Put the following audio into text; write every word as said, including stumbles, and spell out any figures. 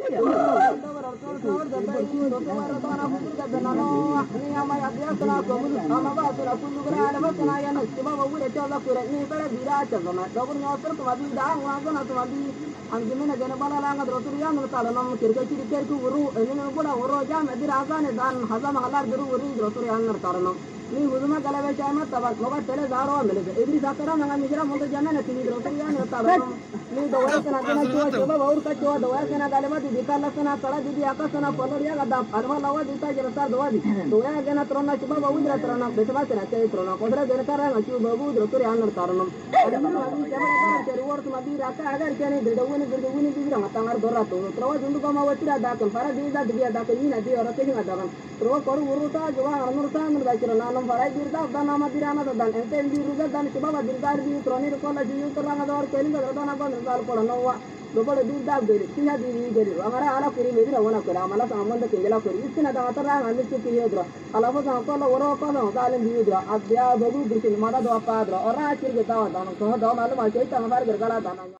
Angkimena gana bala langa drotur ya no tala no kirka kiri kerku uru ini no boda uru jam edi rasa ne dan haza mangalar duru uru drotur ya no tala no ni huduma galave chama tabak no ba tele daro mele edri sakara nanga mijra mondo jana ne tini drotur ya no tala no ni doya kana kana chua chua baur ka chua doya kana galava di dikala sana tala di akasana poloria gada alma lawa dita jerta doa di doya gana trona chua baur dra trona betaba sana chai trona kodra gana kara ngachu babu drotur ya no tala no adama lagi chama kara work madi raka agar kene dirdawu Gerdewini bilang tangar dorat tuh, terus untuk kamu wajib ada kan, para dia ada dia ada kan ini nanti orang kecil ada kan, terus kalau urutan juga urutan mereka kira nanam para dirda dan nama dirana dan ente diruga dan coba dirda di troni sekolah jadi terang ada orang kecil nggak ada apa nggak kalau nawa, doa dirda beri, sih di beri, amara ala kiri beri lawan aku, amala sama anda tinggal aku, istilah ada terang ambil cuci hidra, ala pun kalau orang kalau kalian di hidra, ada bagus di sini mana doa apa hidra, orang akhir kita tahu, dan kalau doa malu macam itu amar gergala dan